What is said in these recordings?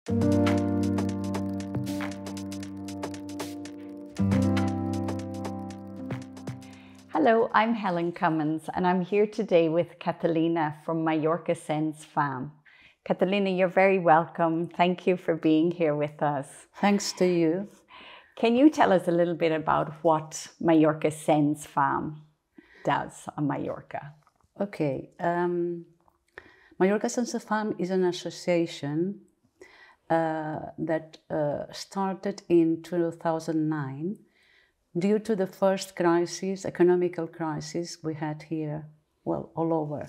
Hello, I'm Helen Cummins and I'm here today with Catalina from Mallorca Sense Fam. Catalina, you're very welcome. Thank you for being here with us. Thanks to you. Can you tell us a little bit about what Mallorca Sense Fam does on Mallorca? Okay. Mallorca Sense Fam is an association that started in 2009 due to the first crisis, economical crisis we had here, well, all over.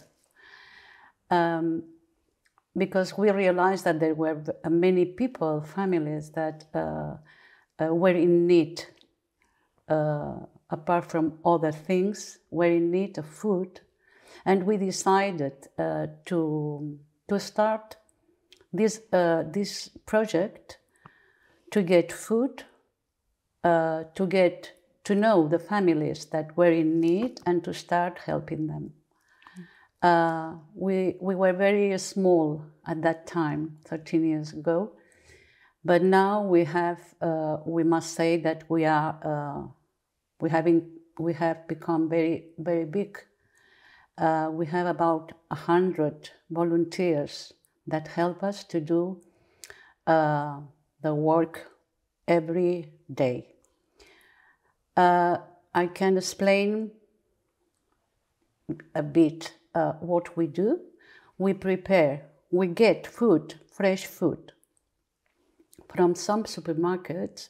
Because we realized that there were many people, families that were in need, apart from other things, were in need of food. And we decided to start this project to get food, to know the families that were in need and to start helping them. We were very small at that time, 13 years ago, but now we have. We must say that we have become very, very big. We have about 100 volunteers that help us to do the work every day. I can explain a bit what we do. We get food, fresh food, from some supermarkets.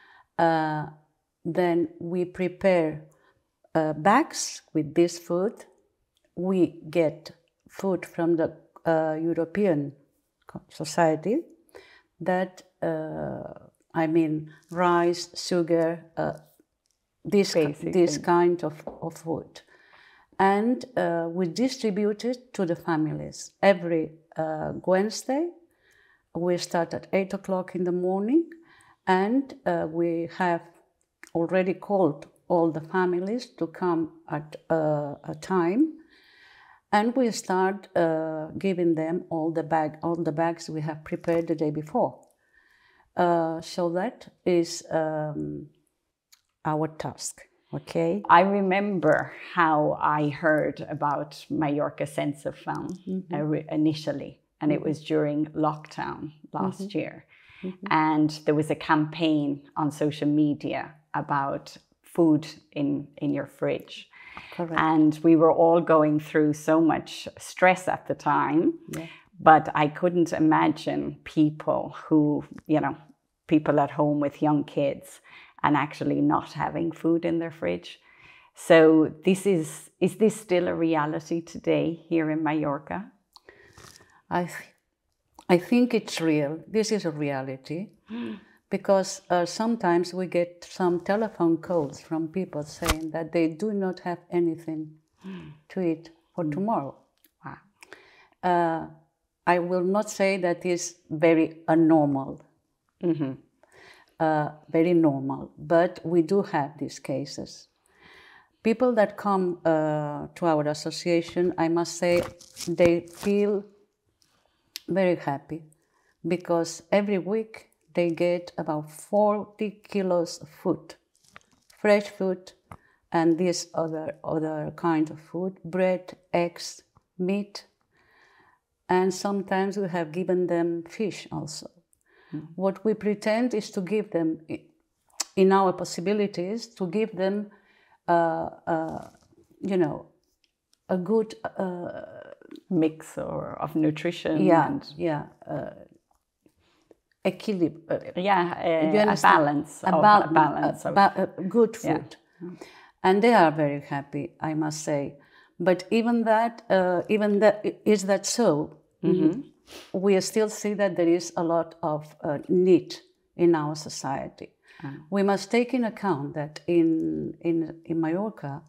Then we prepare bags with this food. We get food from the European Society, that rice, sugar, this kind of food. And we distribute it to the families. Every Wednesday, we start at 8 o'clock in the morning, and we have already called all the families to come at a time, and we start giving them all the bags we have prepared the day before. So that is our task. Okay. I remember how I heard about Mallorca Sense Fam initially, and it was during lockdown last year. And there was a campaign on social media about food in your fridge. Correct. And we were all going through so much stress at the time, but I couldn't imagine people at home with young kids and actually not having food in their fridge. So is this still a reality today here in Mallorca? I think it's real. This is a reality, because sometimes we get some telephone calls from people saying that they do not have anything to eat for tomorrow. Wow. I will not say that is very abnormal. Very normal, but we do have these cases. People that come to our association, I must say, they feel very happy, because every week they get about 40 kilos of food, fresh food, and this other kind of food, bread, eggs, meat, and sometimes we have given them fish also. What we pretend is to give them, in our possibilities, to give them, a good mix of nutrition. Equilibrium. A balance. Good food. Yeah. And they are very happy, I must say. But even that is that so? We still see that there is a lot of need in our society. We must take in account that in Mallorca,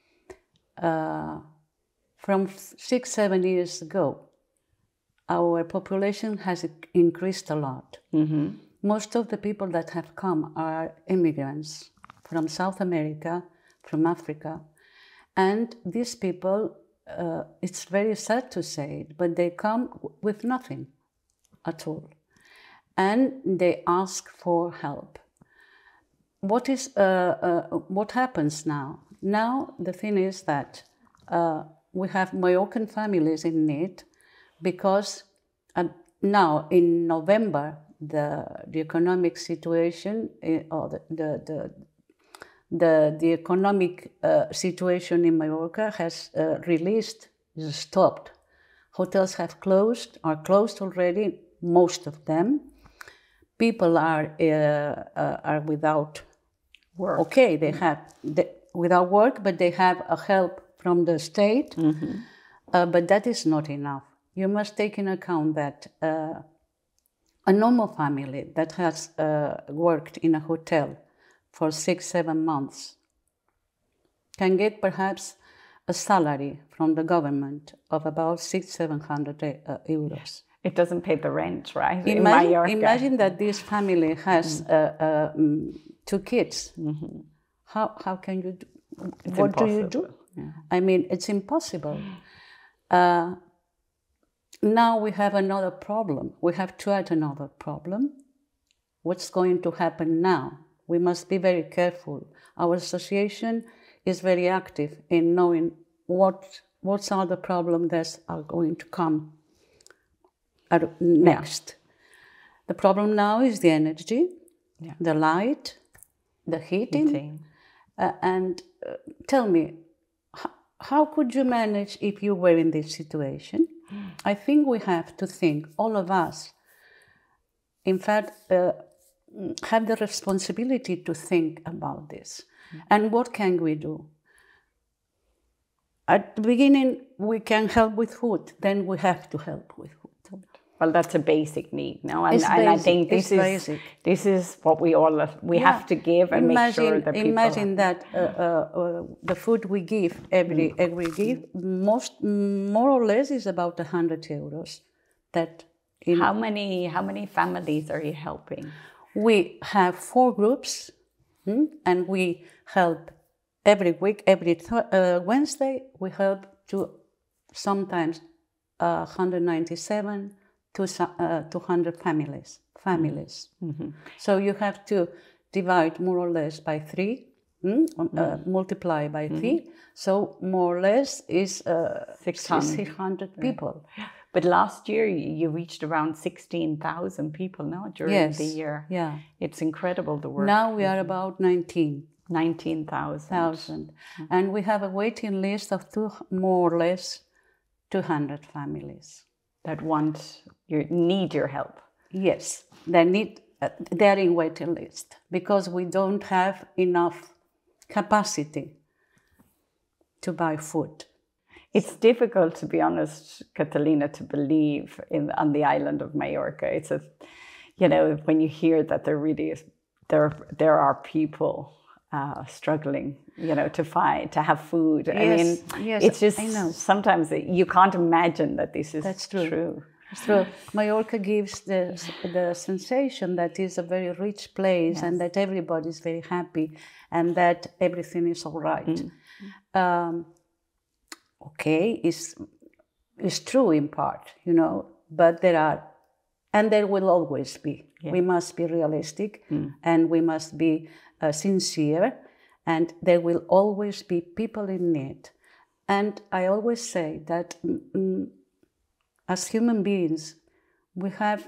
from 6-7 years ago, our population has increased a lot. Most of the people that have come are immigrants from South America, from Africa, and these people, it's very sad to say it, but they come with nothing at all. and they ask for help. What happens now? Now the thing is that we have Mallorcan families in need because now in November the economic situation or the economic situation in Mallorca has stopped. Hotels are closed already, most of them. People are without work. Okay, without work, but they have a help from the state. Mm-hmm. But that is not enough. You must take in account that a normal family that has worked in a hotel for 6-7 months can get perhaps a salary from the government of about 600-700 euros. It doesn't pay the rent, right? Imagine that this family has 2 kids. Mm-hmm. How can you do? What do you do? Yeah. I mean, it's impossible. Now we have another problem. We have to add another problem. What's going to happen now? We must be very careful. Our association is very active in knowing what are the problems that are going to come next. Yeah. The problem now is the energy, the light, the heating. And tell me, how could you manage if you were in this situation? I think we have to think, all of us, in fact, have the responsibility to think about this. And what can we do? At the beginning, we can help with food. Then we have to help with food. Well, that's a basic need, no? And I think this is what we have to give and make sure that people... Imagine that the food we give, every give, more or less is about 100 euros. How many families are you helping? We have 4 groups, and we help every week, every Wednesday, we help to sometimes 197 to 200 families. Mm-hmm. So you have to divide more or less by 3, multiply by 3. So more or less is 600 people. Yeah. But last year you reached around 16,000 people, no, during the year. Yeah. It's incredible, the work. Now we are about 19,000. And we have a waiting list of more or less 200 families that need your help. Yes, they're in waiting list because we don't have enough capacity to buy food. It's difficult, to be honest, Catalina, to believe on the island of Mallorca. It's when you hear that there are people struggling, to have food. Yes, I mean, it's just, I know. Sometimes you can't imagine that this is true. It's true. Mallorca gives the sensation that it's a very rich place, and that everybody is very happy and that everything is all right. Okay, it's true in part, but there will always be. Yeah. We must be realistic and we must be sincere, and there will always be people in need. And I always say that as human beings, we have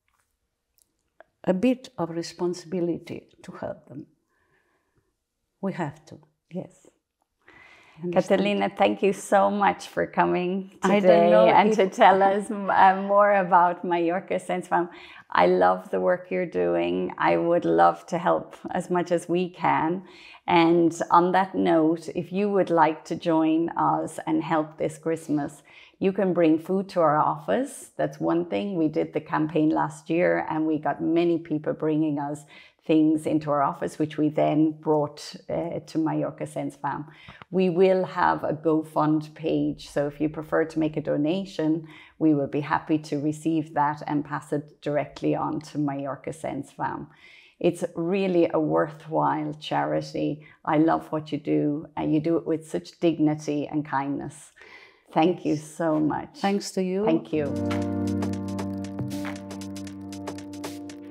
a bit of responsibility to help them. We have to. Yes. Catalina, thank you so much for coming today and to tell us more about Mallorca Sense Fam. I love the work you're doing. I would love to help as much as we can. And on that note, if you would like to join us and help this Christmas, you can bring food to our office. That's one thing. We did the campaign last year and we got many people bringing us things into our office, which we then brought to Mallorca Sense Fam. We will have a GoFund page, so if you prefer to make a donation, we will be happy to receive that and pass it directly on to Mallorca Sense Fam. It's really a worthwhile charity. I love what you do, and you do it with such dignity and kindness. Thank you so much. Thanks to you. Thank you.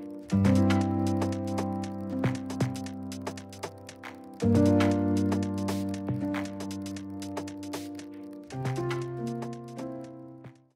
you.